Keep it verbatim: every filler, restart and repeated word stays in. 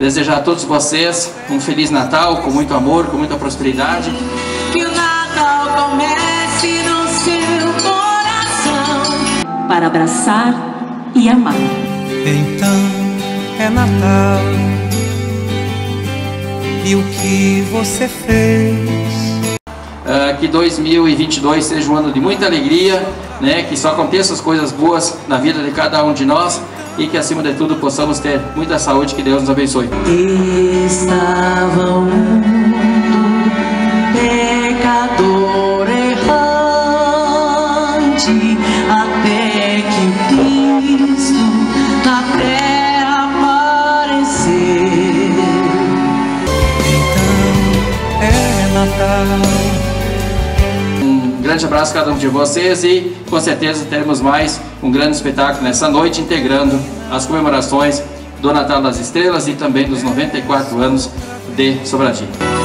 Desejar a todos vocês um Feliz Natal, com muito amor, com muita prosperidade. Que o Natal comece no seu coração, para abraçar e amar. Então é Natal, e o que você fez? Uh, que dois mil e vinte e dois seja um ano de muita alegria, né? Que só aconteçam as coisas boas na vida de cada um de nós e que acima de tudo possamos ter muita saúde, que Deus nos abençoe. Estava o mundo pecador errante, até que Cristo na terra apareceu. Então é Natal. Um grande abraço a cada um de vocês e com certeza teremos mais um grande espetáculo nessa noite, integrando as comemorações do Natal das Estrelas e também dos noventa e quatro anos de Sobradinho.